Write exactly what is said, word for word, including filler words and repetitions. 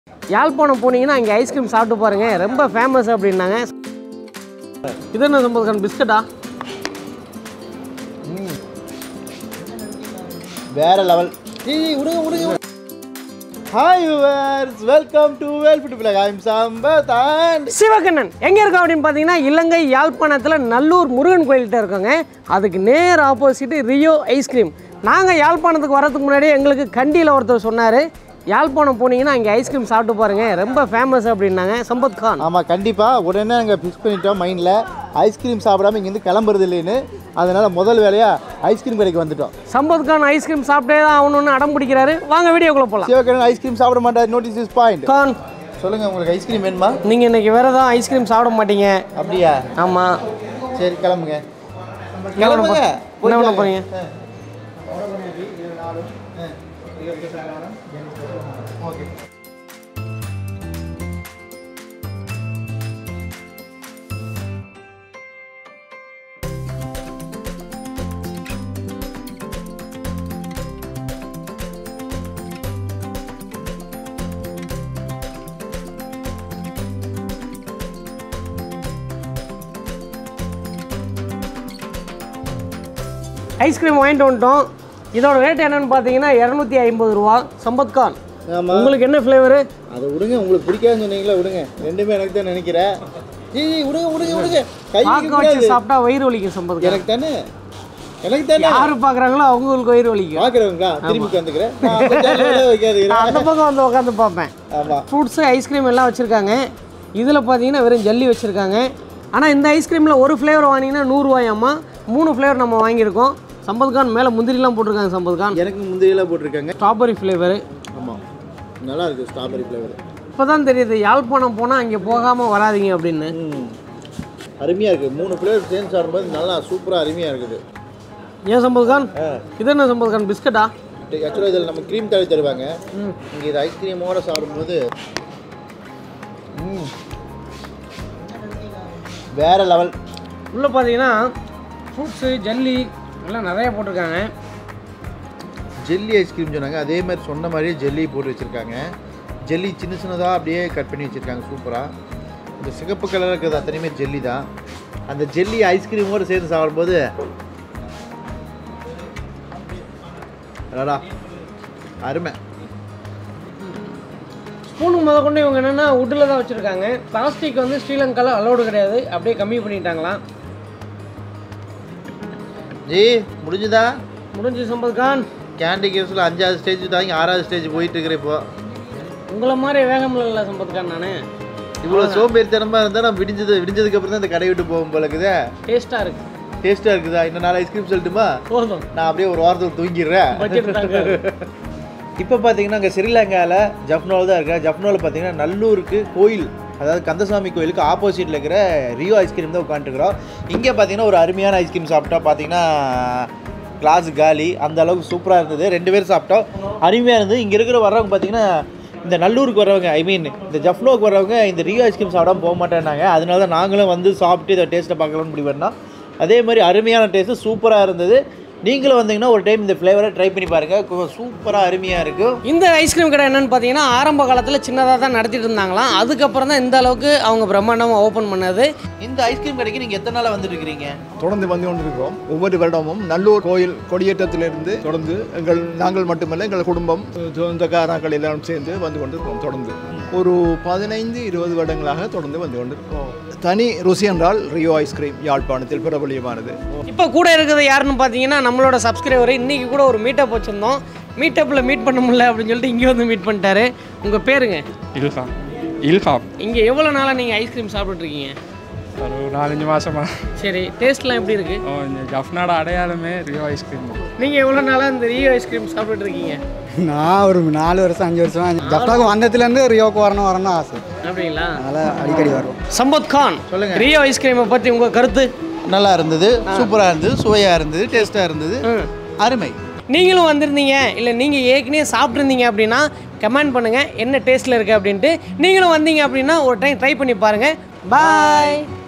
யாழ்ப்பாணம் போனீங்கன்னா அங்கே ஐஸ்கிரீம் சாப்பிட்டு பாருங்க, ரொம்ப ஃபேமஸ் அப்படின்னாங்க. இது என்ன சம்பவம் பிஸ்கட்டா? வேற லெவல். ஏய் உடுங்க உடுங்க. Hi viewers, welcome to worldfoodtube. I am Sambath and Sivakannan. எங்க இருக்கோம் அப்படின்னு பார்த்தீங்கன்னா இலங்கை யாழ்ப்பாணத்தில் நல்லூர் முருகன் கோயில்கிட்ட இருக்கோங்க. அதுக்கு நேர் ஆப்போசிட் ரியோ ஐஸ்கிரீம். நாங்கள் யாழ்ப்பாணத்துக்கு வரதுக்கு முன்னாடி எங்களுக்கு கண்டியில் ஒருத்தர் சொன்னார், யாழ்ப்பாணம் போனீங்கன்னா அங்கே ஐஸ்கிரீம் சாப்பிட்டு பாருங்கள், ரொம்ப ஃபேமஸ் அப்படின்னாங்க. சம்பத் கான். ஆமாம், கண்டிப்பாக உடனே நாங்கள் ஃபிக்ஸ் பண்ணிட்டோம் மைண்டில், ஐஸ்கிரீம் சாப்பிடாம இங்கேருந்து கிளம்புறது இல்லைன்னு. அதனால் முதல் வேலையாக ஐஸ்கிரீம் கடைக்கு வந்துட்டோம். சம்பத் கான் ஐஸ்கிரீம் சாப்பிட்டே தான் ஆகணும்னு அடம் பிடிக்கிறாரு. வாங்க வீடியோக்குள்ளே போகலாம். சிவகண்ணன் ஐஸ்கிரீம் சாப்பிட மாட்டார். Notice this point. கான் சொல்லுங்கள், உங்களுக்கு ஐஸ்கிரீம் வேணுமா? நீங்கள் இன்றைக்கி வேறு தான் ஐஸ்கிரீம் சாப்பிட மாட்டீங்க. அப்படியா? ஆமாம். சரி கிளம்புங்க. கிளம்புங்க. என்ன பண்ண போகிறீங்க? ஓகே. ஐஸ்கிரீம் வாங்கிட்டு வந்துட்டோம். இதோட ரேட் என்னன்னு பார்த்தீங்கன்னா இரநூத்தி ஐம்பது ரூபா. சம்பத் கான், உங்களுக்கு என்ன ஃப்ளேவரு? அதை விடுங்க, உங்களுக்கு பிடிக்காதுன்னு சொன்னீங்களா? விடுங்க, ரெண்டுமே எனக்கு தான் நினைக்கிறேன். ஏய் விடுங்க விடுங்க விடுங்க. பாக்க வச்சு சாப்பிட்டா வயிறு வலிக்கும். சம்பத் எனக்கு தானே எனக்கு தானே யாரு பார்க்குறாங்களோ அவங்களுக்கு வயிறு வலிக்கும். பார்க்குறவங்களா? திரும்பி உட்காந்துக்கிறேன். அந்த பக்கம் வந்து உட்காந்து பார்ப்பேன். ஆமாம், ஃப்ரூட்ஸு ஐஸ்கிரீம் எல்லாம் வச்சுருக்காங்க. இதில் பார்த்தீங்கன்னா வெறும் ஜல்லி வச்சுருக்காங்க. ஆனால் இந்த ஐஸ்கிரீமில் ஒரு ஃப்ளேவர் வாங்கினீங்கன்னா நூறுரூவாயாம்மா. மூணு ஃப்ளேவர் நம்ம வாங்கியிருக்கோம். சம்பத் கான் மேலே முந்திரிலாம் போட்டிருக்காங்க. சம்பத் கான், எனக்கு முந்திரியெல்லாம் போட்டிருக்காங்க. Strawberry flavour. ஆமாம், நல்லா இருக்குது ஸ்ட்ராபெரி ஃப்ளேவர். இப்போ தான் தெரியுது யாழ்ப்பாணம் போனால் அங்கே போகாமல் வராதிங்க அப்படின்னு. அருமையாக இருக்குது. மூணு ஃப்ளேவர் சேர்ந்து சாப்பிடும்போது நல்லா சூப்பராக அருமையாக இருக்குது. ஏன் சம்பத் கான், இது என்ன சம்பத் கான் பிஸ்கட்டா? ஆக்சுவலாக இதில் நம்ம க்ரீம் தடவி தருவாங்க. இங்கே இது ஐஸ்கிரீமோடு சாப்பிடும்போது வேறு லெவல். உள்ளே பார்த்தீங்கன்னா ஃப்ரூட்ஸு ஜல்லி எல்லாம் நிறைய போட்டிருக்காங்க. ஜெல்லி ஐஸ்கிரீம் சொன்னாங்க, அதே மாதிரி சொன்ன மாதிரியே ஜெல்லி போட்டு வச்சுருக்காங்க. ஜெல்லி சின்ன சின்னதாக அப்படியே கட் பண்ணி வச்சுருக்காங்க சூப்பராக. இந்த சிகப்பு கலரில் இருக்கிறது அத்தனையுமே ஜெல்லி தான். அந்த ஜெல்லி ஐஸ்கிரீமோடு சேர்ந்து சாப்பிடும்போது அடடா அருமை. ஸ்பூனுக்கு முத கொண்டு இவங்க என்னென்னா வுட்டில் தான் வச்சுருக்காங்க. பிளாஸ்டிக் வந்து ஸ்ரீலங்காவில் அலோடு கிடையாது, அப்படியே கம்மி பண்ணிட்டாங்களாம். ஜி முடிஞ்சுதா? முடிஞ்சு சம்பத் கான். கேண்டி கிரஸில் அஞ்சாவது ஸ்டேஜ் தாங்க ஆறாவது ஸ்டேஜ் போயிட்டு இருக்கிறேன். இப்போ உங்களை மாதிரி வேகம் இல்லை சம்பத் கான். நான் இவ்வளோ சோம்பேறித்தனமாக இருந்தால் நான் விடிஞ்சது விடிஞ்சதுக்கு அப்புறம் தான் இந்த கடை விட்டு போகும் போல இருக்குதே. டேஸ்ட்டாக இருக்குது. டேஸ்ட்டாக இருக்குதா? இன்னும் நாலு ஐஸ்கிரீம் சொல்லட்டுமா? போதும், நான் அப்படியே ஒரு வாரத்தில் தூங்கிடுறேன். இப்போ பார்த்தீங்கன்னா இங்கே ஸ்ரீலங்காவில் ஜஃப்னோவில் தான் இருக்கேன். ஜஃப்னோவில் பார்த்தீங்கன்னா நல்லூருக்கு கோயில், அதாவது கந்தசாமி கோயிலுக்கு ஆப்போசிட்டில் இருக்கிற ரியோ ஐஸ்கிரீம் தான் உட்காந்துருக்குறோம். இங்கே பார்த்தீங்கன்னா ஒரு அருமையான ஐஸ்கிரீம் சாப்பிட்டா பார்த்தீங்கன்னா கிளாஸ் காலி, அந்த அளவுக்கு சூப்பராக இருந்தது. ரெண்டு பேரும் சாப்பிட்டோம், அருமையாக இருந்தது. இங்கே இருக்கிற வர்றவங்க பார்த்தீங்கன்னா இந்த நல்லூருக்கு வர்றவங்க, ஐ மீன் இந்த ஜஃப்னோவுக்கு வர்றவங்க இந்த ரியோ ஐஸ்கிரீம் சாப்பிடாம போக மாட்டேன்னாங்க. அதனால தான் நாங்களும் வந்து சாப்பிட்டு இதை டேஸ்ட்டை பார்க்கலாம்னு முடிவு பண்ணோம். அதே மாதிரி அருமையான டேஸ்ட்டு சூப்பராக இருந்தது. நீங்களும் வந்தீங்கன்னா ஒரு டைம் இந்த ஃப்ளேவரை ட்ரை பண்ணி பாருங்கள், சூப்பராக அருமையாக இருக்கும். இந்த ஐஸ்கிரீம் கடை என்னென்னு பார்த்தீங்கன்னா ஆரம்ப காலத்தில் சின்னதாக தான் நடத்திட்டு இருந்தாங்களாம். அதுக்கப்புறம் தான் இந்த அளவுக்கு அவங்க பிரம்மாண்டமாக ஓப்பன் பண்ணது. இந்த ஐஸ்கிரீம் கடைக்கு நீங்கள் எத்தனை நாளாக வந்துட்டு இருக்கிறீங்க? தொடர்ந்து வந்து கொண்டிருக்கிறோம். ஒவ்வொரு வருடமும் நல்லூர் கோயில் கொடியேற்றத்திலிருந்து தொடர்ந்து எங்கள் நாங்கள் மட்டுமல்ல எங்கள் குடும்பம் சொந்தக்காரர்கள் எல்லாரும் சேர்ந்து வந்து கொண்டிருக்கிறோம். தொடர்ந்து ஒரு பதினைந்து இருபது வருடங்களாக தொடர்ந்து வந்து கொண்டிருக்கிறோம். தனி ருசி என்றால் ரியோ ஐஸ்கிரீம் யாழ்ப்பாணத்தில் பிரபலியமானது. இப்போ கூட இருக்கிறது யாருன்னு பார்த்தீங்கன்னா நம்மளோட சப்ஸ்கிரைபர். இன்றைக்கி கூட ஒரு மீட்டப் வச்சுருந்தோம். மீட்டப்பில் மீட் பண்ண முடியல அப்படின்னு சொல்லிட்டு இங்கே வந்து மீட் பண்ணிட்டாரு. உங்கள் பேருங்க? இல்ஹாம். இல்ஹாம். இங்கே எவ்வளோ நாளாக நீங்கள் ஐஸ்கிரீம் சாப்பிட்டுருக்கீங்க? ஒரு நாலஞ்சு மாதமா. சரி, டேஸ்ட்லாம் எப்படி இருக்குது? ஓ, இந்த ஜஃப்னாட அடையாளமே ரியோ ஐஸ்கிரீம். நீங்கள் எவ்வளோ நாளாக இந்த ரியோ ஐஸ்கிரீம் சாப்பிட்டுருக்கீங்க? நான் ஒரு நாலு வருஷம் அஞ்சு வருஷம் ஜஃப்னாக்கு வந்ததுலேருந்து ரியோக்கு வரணும் வரணும் ஆசை. அப்படிங்களா? அதனால் அடிக்கடி வரும். சம்பத் கான், சொல்லுங்க, ரியோ ஐஸ்கிரீமை பற்றி உங்கள் கருத்து? நல்லா இருந்தது, சூப்பராக இருந்தது, சுவையாக இருந்தது, டேஸ்ட்டாக இருந்தது, அருமை. நீங்களும் வந்திருந்தீங்க இல்லை நீங்கள் ஏற்கனவே சாப்பிட்ருந்தீங்க அப்படின்னா கமெண்ட் பண்ணுங்கள் என்ன டேஸ்ட்டில் இருக்குது அப்படின்ட்டு. நீங்களும் வந்தீங்க அப்படின்னா ஒரு டைம் ட்ரை பண்ணி பாருங்கள். பாய்.